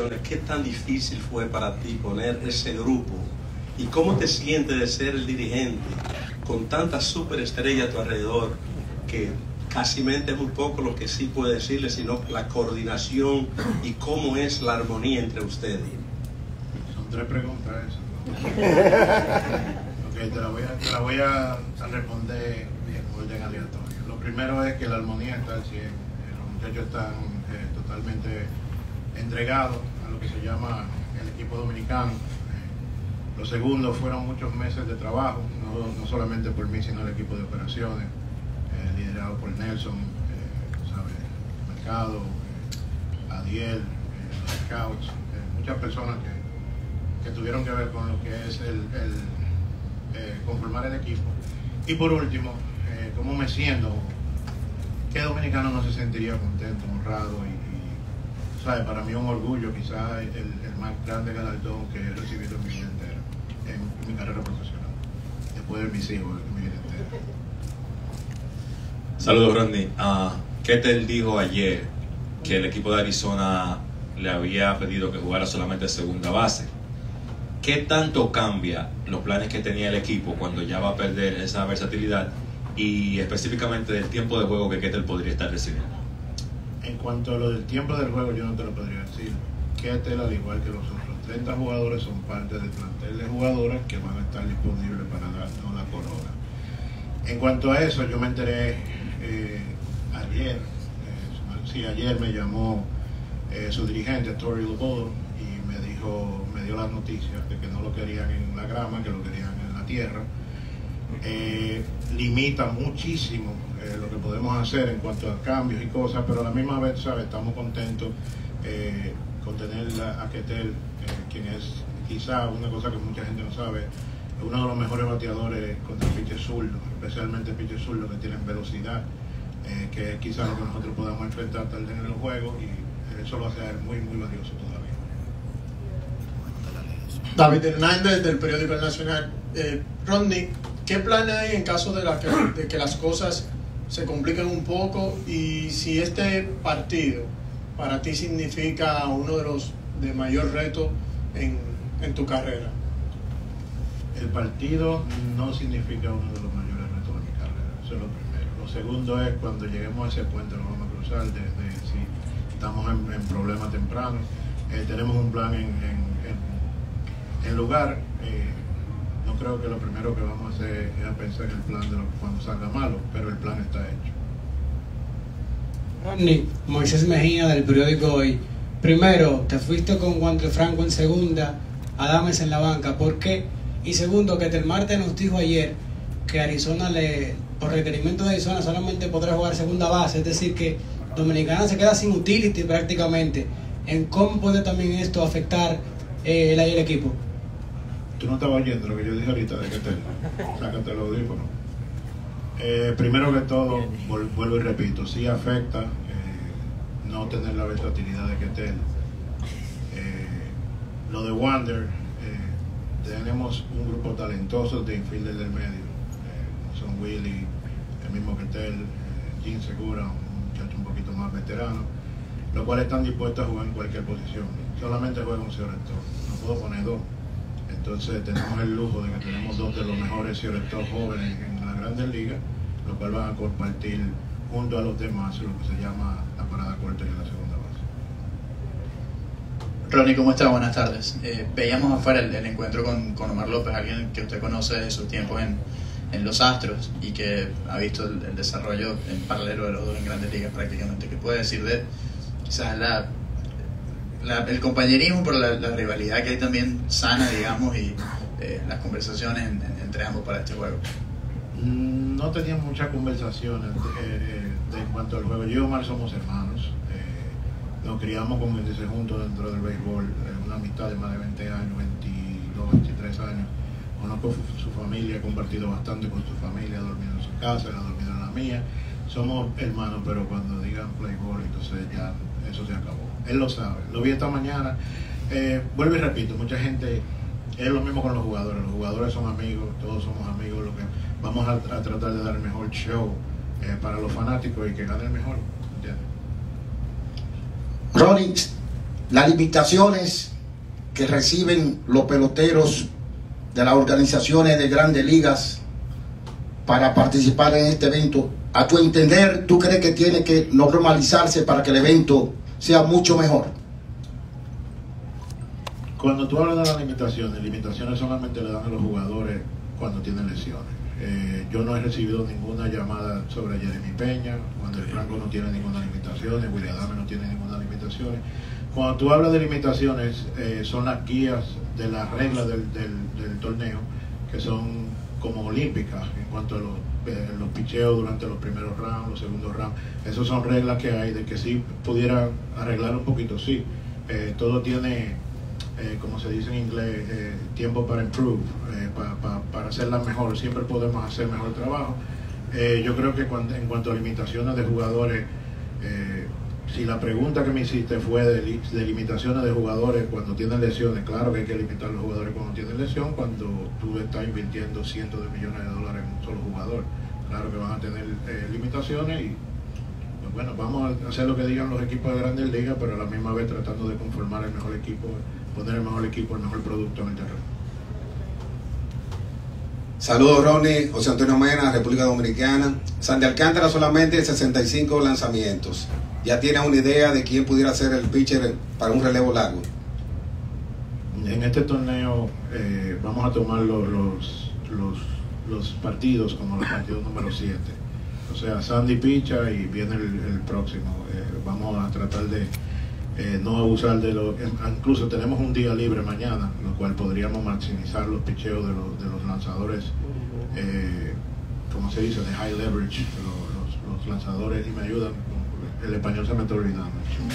operaciones, ¿qué tan difícil fue para ti poner ese grupo? ¿Y cómo te sientes de ser el dirigente con tantas superestrellas a tu alrededor que casi mente es muy poco lo que sí puede decirle, sino la coordinación y cómo es la armonía entre ustedes? Son 3 preguntas eso. Ok, te la voy a responder en orden aleatorio. Lo primero es que la armonía está al 100. Los muchachos están totalmente entregados a lo que se llama el equipo dominicano. Lo segundo, fueron muchos meses de trabajo, no solamente por mí, sino el equipo de operaciones, liderado por Nelson, Mercado, Adiel, los scouts, muchas personas que tuvieron que ver con lo que es conformar el equipo. Y por último, ¿cómo me siento? ¿Qué dominicano no se sentiría contento, honrado y ¿sabe? Para mí es un orgullo, quizás el más grande galardón que he recibido en mi vida entera, en mi carrera profesional, después de mis hijos, en mi vida entera. Saludos, Rodney. Ketel dijo ayer que el equipo de Arizona le había pedido que jugara solamente segunda base. ¿Qué tanto cambia los planes que tenía el equipo cuando ya va a perder esa versatilidad y específicamente del tiempo de juego que Ketel podría estar recibiendo? En cuanto a lo del tiempo del juego, yo no te lo podría decir. Ketel, al igual que los otros 30 jugadores, son parte del plantel de jugadores que van a estar disponibles para darnos la corona. En cuanto a eso, yo me enteré ayer, ayer me llamó su dirigente, Tori Lobodo, y me dio las noticias de que no lo querían en la grama, que lo querían en la tierra. Limita muchísimo lo que podemos hacer en cuanto a cambios y cosas, pero a la misma vez, ¿sabes? Estamos contentos con tener a Ketel, quien es quizá una cosa que mucha gente no sabe, uno de los mejores bateadores contra el pitcher zurdo, especialmente el pitcher zurdo, que tienen velocidad, que es quizá lo que nosotros podamos enfrentar tarde en el juego, y eso lo hace a él muy, muy valioso todavía. David Hernández, del periódico El Nacional. Rodney, ¿qué plan hay en caso de que las cosas se compliquen un poco, y si este partido para ti significa uno de los de mayor reto en tu carrera? El partido no significa uno de los mayores retos de mi carrera, eso es lo primero. Lo segundo es cuando lleguemos a ese puente, nos vamos a cruzar de si estamos en problemas tempranos. Tenemos un plan en lugar. No creo que lo primero que vamos a hacer es pensar en el plan de cuando salga malo, pero el plan está hecho. Rodney, Moisés Mejía, del periódico Hoy. Primero, te fuiste con Wander Franco en segunda, Adames en la banca. ¿Por qué? Y segundo, que Ketel Marte nos dijo ayer que Arizona, por requerimiento de Arizona, solamente podrá jugar segunda base, es decir, que Dominicana se queda sin utility prácticamente. ¿En cómo puede también esto afectar el equipo? Tú no estabas oyendo lo que yo dije ahorita de Ketel. Sácate el audífono. Primero que todo, vuelvo y repito, sí afecta no tener la versatilidad de Ketel. Lo de Wander, tenemos un grupo talentoso de infielder del medio. Son Willy, el mismo Ketel, Jim Segura, un muchacho un poquito más veterano, los cuales están dispuestos a jugar en cualquier posición. Solamente juega un receptor, no puedo poner dos. Entonces tenemos el lujo de que tenemos dos de los mejores receptores jóvenes en la Grandes Ligas, los cuales van a compartir junto a los demás lo que se llama la parada corta y la segunda base. Ronnie, ¿cómo está? Buenas tardes. Veíamos afuera el encuentro con Omar López, alguien que usted conoce de sus tiempos en los Astros y que ha visto el desarrollo en paralelo de los dos en Grandes Ligas prácticamente. ¿Qué puede decir de quizás el compañerismo, por la rivalidad que hay también sana, digamos, y las conversaciones entre ambos para este juego? No teníamos muchas conversaciones en cuanto al juego. Yo y Omar somos hermanos, nos criamos, como dice, juntos dentro del béisbol, una amistad de más de 20 años, 22, 23 años. Conozco su familia, he compartido bastante con su familia, he dormido en su casa, él ha dormido en la mía. Somos hermanos, pero cuando digan play ball, entonces ya eso se acabó. Él lo sabe, lo vi esta mañana. Vuelvo y repito, mucha gente, es lo mismo con los jugadores son amigos, todos somos amigos, lo que vamos a tratar de dar el mejor show para los fanáticos y que gane el mejor. Ronnie, las limitaciones que reciben los peloteros de las organizaciones de grandes ligas para participar en este evento, a tu entender, ¿tú crees que tiene que normalizarse para que el evento sea mucho mejor? Cuando tú hablas de las limitaciones solamente le dan a los jugadores cuando tienen lesiones. Yo no he recibido ninguna llamada sobre Jeremy Peña, cuando el Franco no tiene ninguna limitación, Willy Adames no tiene ninguna limitación. Cuando tú hablas de limitaciones, son las guías de las reglas del torneo, que son como olímpicas en cuanto a los picheos durante los primeros rounds, los segundos rounds. Esas son reglas que hay, de que sí pudiera arreglar un poquito, sí. Todo tiene, como se dice en inglés, tiempo para improve, para hacerla mejor. Siempre podemos hacer mejor trabajo. Yo creo que en cuanto a limitaciones de jugadores, si la pregunta que me hiciste fue de limitaciones de jugadores cuando tienen lesiones, claro que hay que limitar a los jugadores cuando tienen lesión. Cuando tú estás invirtiendo cientos de millones de dólares en un solo jugador, claro que van a tener limitaciones. Y pues bueno, vamos a hacer lo que digan los equipos de grandes ligas, pero a la misma vez tratando de conformar el mejor equipo, poner el mejor equipo, el mejor producto en el terreno. Saludos, Ronnie. José Antonio Mena, República Dominicana. Sandy Alcántara solamente 65 lanzamientos. ¿Ya tienes una idea de quién pudiera ser el pitcher para un relevo largo? En este torneo vamos a tomar los partidos como los partidos número 7. O sea, Sandy picha y viene el próximo. Vamos a tratar de no abusar de los... Incluso tenemos un día libre mañana, lo cual podríamos maximizar los picheos de los lanzadores, como se dice, de high leverage, los lanzadores, y me ayudan, el español se me está olvidando.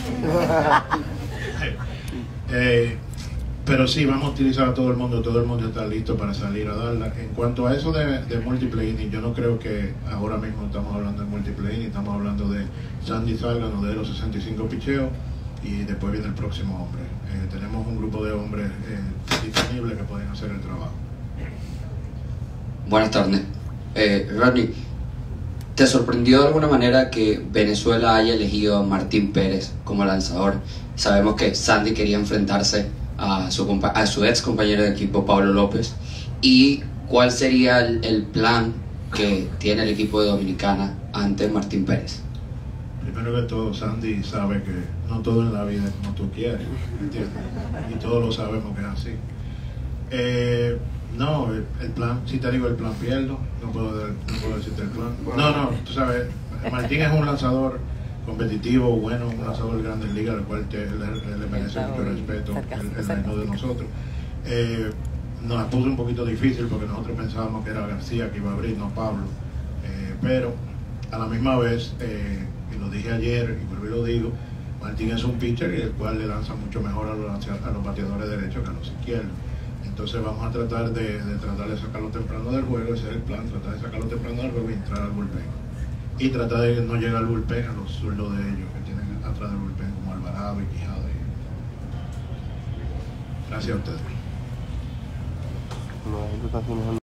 Pero sí, vamos a utilizar a todo el mundo está listo para salir a darla. En cuanto a eso de multiple inning, yo no creo que ahora mismo estamos hablando de multiple inning, estamos hablando de Sandy salga, nos dé los 65 picheos y después viene el próximo hombre. Tenemos un grupo de hombres disponibles que pueden hacer el trabajo. Buenas tardes. Rodney, ¿te sorprendió de alguna manera que Venezuela haya elegido a Martín Pérez como lanzador? Sabemos que Sandy quería enfrentarse a su ex compañero de equipo, Pablo López. ¿Y cuál sería el plan que tiene el equipo de Dominicana ante Martín Pérez? Primero que todo, Sandy sabe que no todo en la vida es como tú quieres, ¿entiendes? Y todos lo sabemos que es así. No, el plan, si te digo el plan, pierdo, no puedo decirte el plan. No, tú sabes, Martín es un lanzador competitivo, bueno, un lanzador de grandes ligas, al cual le merece mucho respeto el reino de nosotros. Nos puso un poquito difícil porque nosotros pensábamos que era García que iba a abrir, no Pablo. Pero a la misma vez, y lo dije ayer y vuelvo y lo digo, Martín es un pitcher y el cual le lanza mucho mejor a los bateadores derechos que a los izquierdos. Entonces vamos a tratar de sacarlo temprano del juego, ese es el plan, tratar de sacarlo temprano del juego y entrar al bullpen. Y tratar de no llegar al bullpen a los zurdos de ellos que tienen atrás del bullpen, como Alvarado y Quijada. Gracias a ustedes.